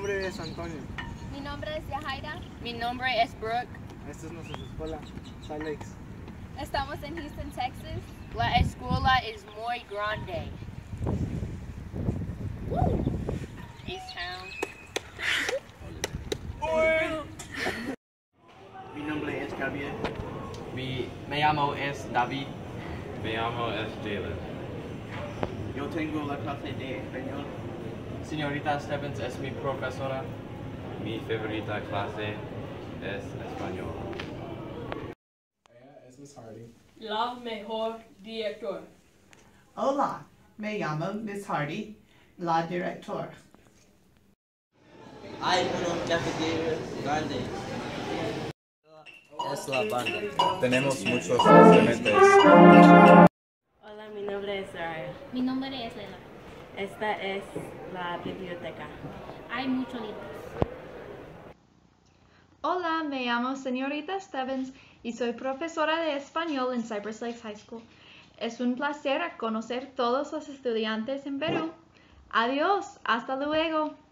nombre es Antonio. Mi nombre es Yahaira. Mi nombre es Brooke. Esta es nuestra escuela, Salt Lakes. Estamos en Houston, Texas. La escuela es muy grande. East Town. Mi nombre es Gabriel. Me llamo es David. Me llamo es Jalen. Yo tengo la clase de español. Señorita Stebbins es mi profesora. Mi favorita clase es español. Ella es Miss Hardy. La mejor director. Hola, me llamo Miss Hardy, la directora. Hay una cafetería grande. Es la banda. Tenemos muchos instrumentos. Hola, mi nombre es Zara. Mi nombre es Lela. Esta es la biblioteca. Hay muchos libros. Hola, me llamo señorita Stebbins y soy profesora de español en Cypress Lakes High School. Es un placer conocer todos los estudiantes en Perú. Adiós, hasta luego.